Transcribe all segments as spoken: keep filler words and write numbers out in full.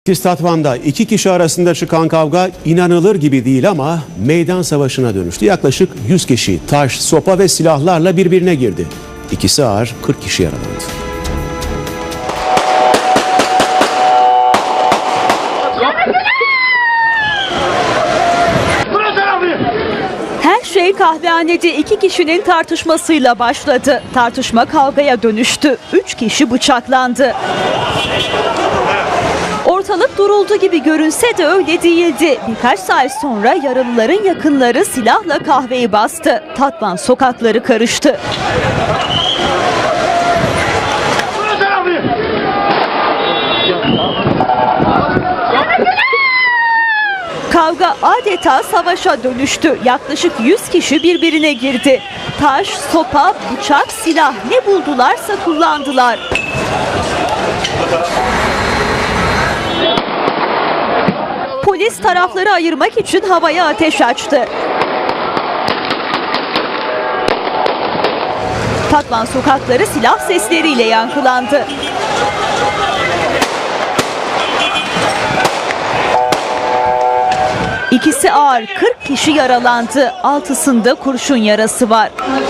Tatvan'da iki kişi arasında çıkan kavga inanılır gibi değil ama meydan savaşına dönüştü. Yaklaşık yüz kişi taş, sopa ve silahlarla birbirine girdi. İkisi ağır, kırk kişi yaralandı. Her şey kahvehanede iki kişinin tartışmasıyla başladı. Tartışma kavgaya dönüştü. Üç kişi bıçaklandı. Ortalık duruldu gibi görünse de öyle değildi. Birkaç saat sonra yaralıların yakınları silahla kahveyi bastı. Tatvan sokakları karıştı. Kavga adeta savaşa dönüştü. Yaklaşık yüz kişi birbirine girdi. Taş, sopa, bıçak, silah ne buldularsa kullandılar. Polis tarafları ayırmak için havaya ateş açtı. Tatvan sokakları silah sesleriyle yankılandı. İkisi ağır, kırk kişi yaralandı. Altısında kurşun yarası var.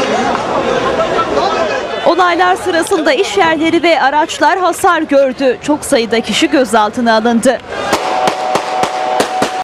Olaylar sırasında iş yerleri ve araçlar hasar gördü. Çok sayıda kişi gözaltına alındı.